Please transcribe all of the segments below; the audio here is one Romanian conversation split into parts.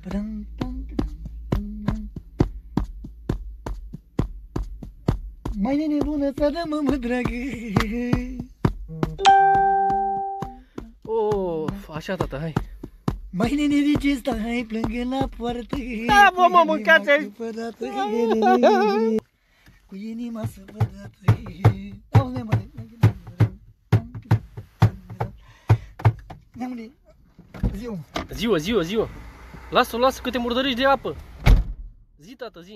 Mai nene bună țară, mă dragă. Of, așa, tata, hai. Mai nene, de ce stai plângă la poartă? Da, bă, mă, mâncați aici. Cu inima supărată. Auzi, mă, neamule, Ziua. Lasă că te murdărești de apă. Zi, tată, zi.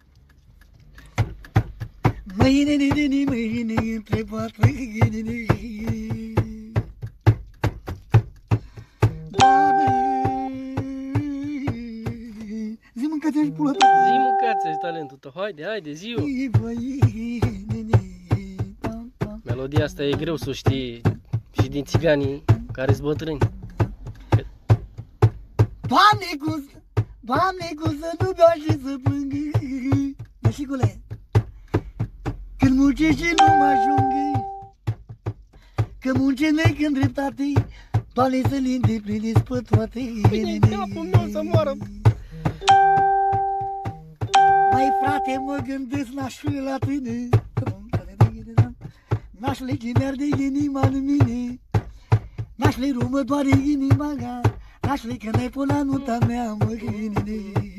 Mâine între poartă. Zi, mâncați-și pula ta. Zi, mâncați-și talentul tău. Haide, ziua. Melodia asta e greu să o știi și din țiganii care-s bătrâni. Doamne, cum să nu beau și să plâng. Mășicule, când muncești și nu mă ajung, că muncele când dreptate, Doamne, să le îndeplinesc pe toate. Bine, capul meu să moară. Mai frate, mă gândesc, n-aș fi la tine. N-aș le chimer de inima în mine. N-aș le rumă doar inima mea. N-aș le că n-ai până anuta mea, mă gândine.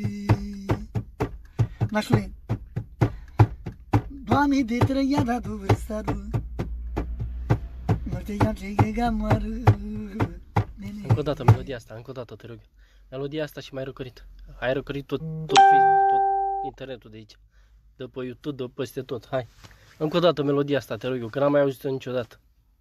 N-aș le. Doamne, de trăia da tu vârstaru. Nu te ia ce e gamară. Încă o dată melodia asta, încă o dată, te rog. Melodia asta și mai răcărit. Ai răcărit tot Facebook, tot internetul de aici. De pe YouTube, de peste tot, hai. Încă o dată melodia asta, te rog eu, că n-am mai auzit-o niciodată.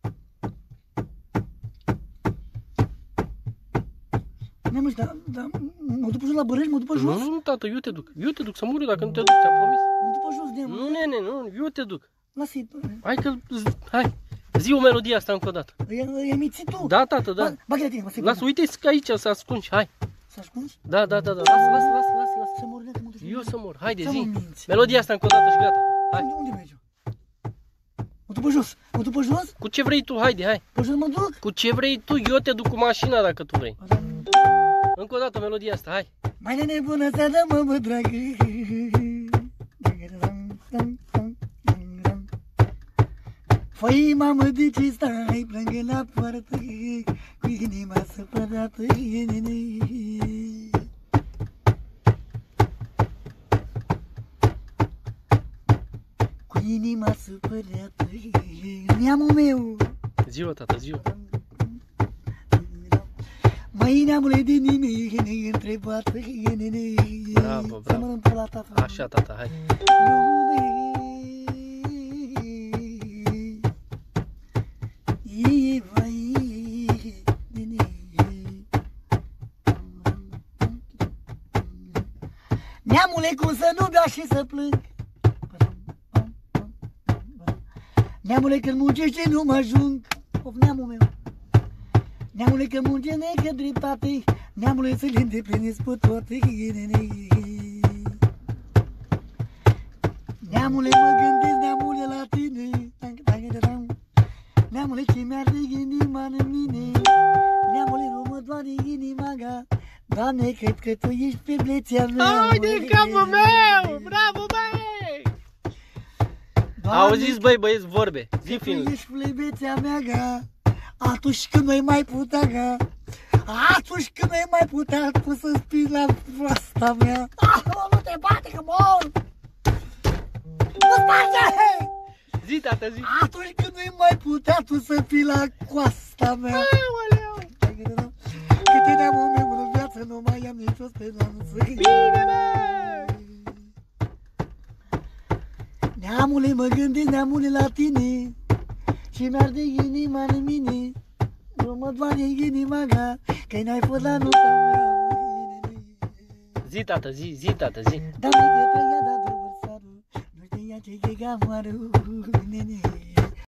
Neamă, dar mă duc jos la Bărești, mă duc pe jos? Nu, tată, eu te duc să mori dacă nu te duc, ți-am promis. Mă duc pe jos, neamă. Nu, nene, nu, eu te duc. Lasă-i. Hai, zi o melodie asta încă o dată. E mițit tu? Da, tată, da. Bagă-le tine, mă, Lasă, uite-ți că aici să ascunzi, hai. Să ascunzi? Da, lasă. Să mor, neamă, mă duc. Eu să mor, haide, zi. minți. Melodia asta încă o dată și gata. Hai. Unde mergi? Mă duc pe jos. Mă duc pe jos? Cu ce vrei tu, haide, hai. Pe jos mă duc? Cu ce vrei tu, eu te duc cu mașina dacă tu vrei. Încă o dată melodia asta, hai. Mai nene bună seara, mă dragă. Făi, mamă, de ce stai plângă la poartă, cu inima supărată, cu inima supărată, neamul meu. Ziua, tată, ziua. Măi, neamule, de nimeni între poartă, Bravo, să mă rând la ta. Așa, tata, hai. Neamule, cum să nu beau și să plâng. Neamule, când muncește nu mă ajung. Of, neamul meu. Neamule, că munce necă dreptate. Neamule, să le îndeplinesc pe toate. Neamule, mă gândesc, neamule, la tine. Neamule, ce mi-arde inima în mine. Neamule, nu mă doare inima mea. Doamne, cred că tu ești perleția mea. Hai de capul meu! Bravo, băi! Auziți, băieți, vorbe. Zi film. Tu ești plebețea mea, atunci când nu-i mai putea, atunci când nu-i mai putea, tu să spui la asta mea. Nu te bate că mor! Nu sparge! Zi, tată, zi. Atunci când nu-i mai putea, tu să fii la coasta mea. Aoleu! Câte neamul meu în viață, nu mai am nicio speranță. Bine, bă! Neamule, mă gândesc, neamule, la tine și mi-arde inima în mine. Nu mă doare inima mea, că n-ai fost la nota mea. Zi, tată, zi, tată, zi. Dar de că tăia, dar de vărsarul, nu știa ce e gamarul, nene.